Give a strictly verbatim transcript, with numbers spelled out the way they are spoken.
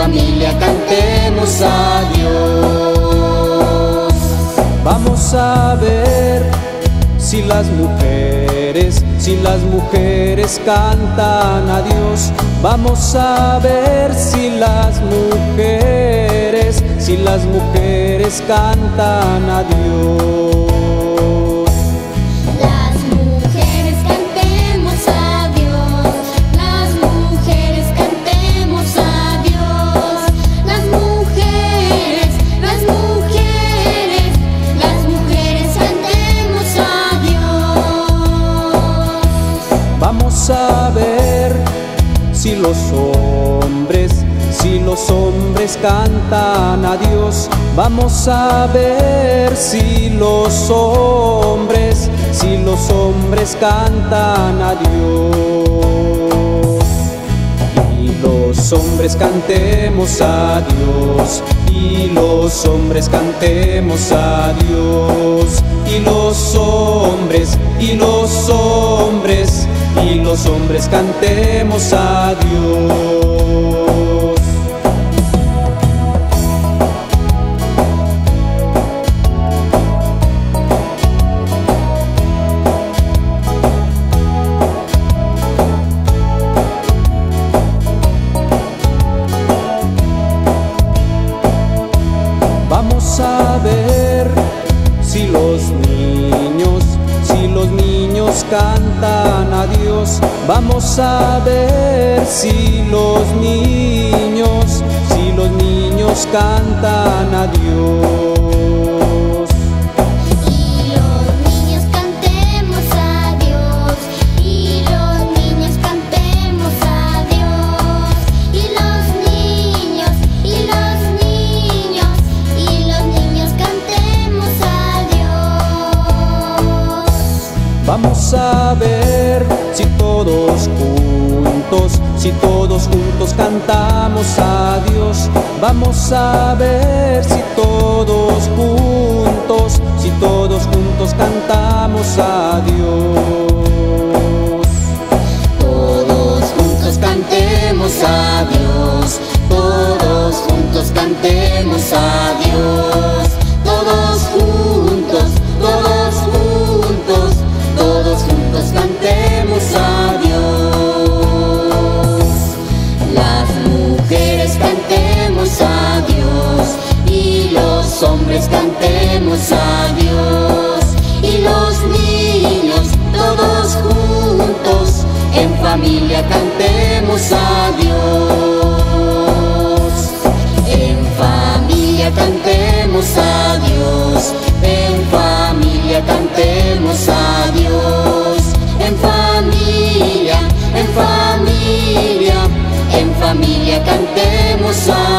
familia cantemos a Dios. Vamos a ver si las mujeres, si las mujeres cantan a Dios. Vamos a ver si las mujeres, si las mujeres cantan a Dios. Las mujeres cantemos a Dios, las mujeres cantemos a Dios. Las mujeres, las mujeres, las mujeres cantemos a Dios. Vamos a ver si los hombres, si los hombres cantan a Dios. Vamos a ver si los hombres, si los hombres cantan a Dios. Y los hombres cantemos a Dios, y los hombres cantemos a Dios. Y los hombres, y los hombres, y los hombres cantemos a Dios. Vamos a ver si los niños, si los niños cantan a Dios. Vamos a ver si los niños, si los niños cantan a Dios. Y los niños cantemos a Dios, y los niños cantemos a Dios. Y los niños, y los niños, y los niños cantemos a Dios. Vamos a ver si todos juntos, si todos juntos cantamos a Dios. Vamos a ver si todos juntos, si todos juntos cantamos a Dios. Todos juntos cantemos a Dios, todos juntos cantemos a Dios. Todos juntos, todos juntos, todos juntos cantemos a Dios. Las mujeres cantemos a Dios, y los hombres cantemos a Dios. Y los niños, todos juntos, en familia cantemos a Dios. En familia cantemos a Dios, en familia cantemos a Dios. En familia, en familia, en familia cantemos a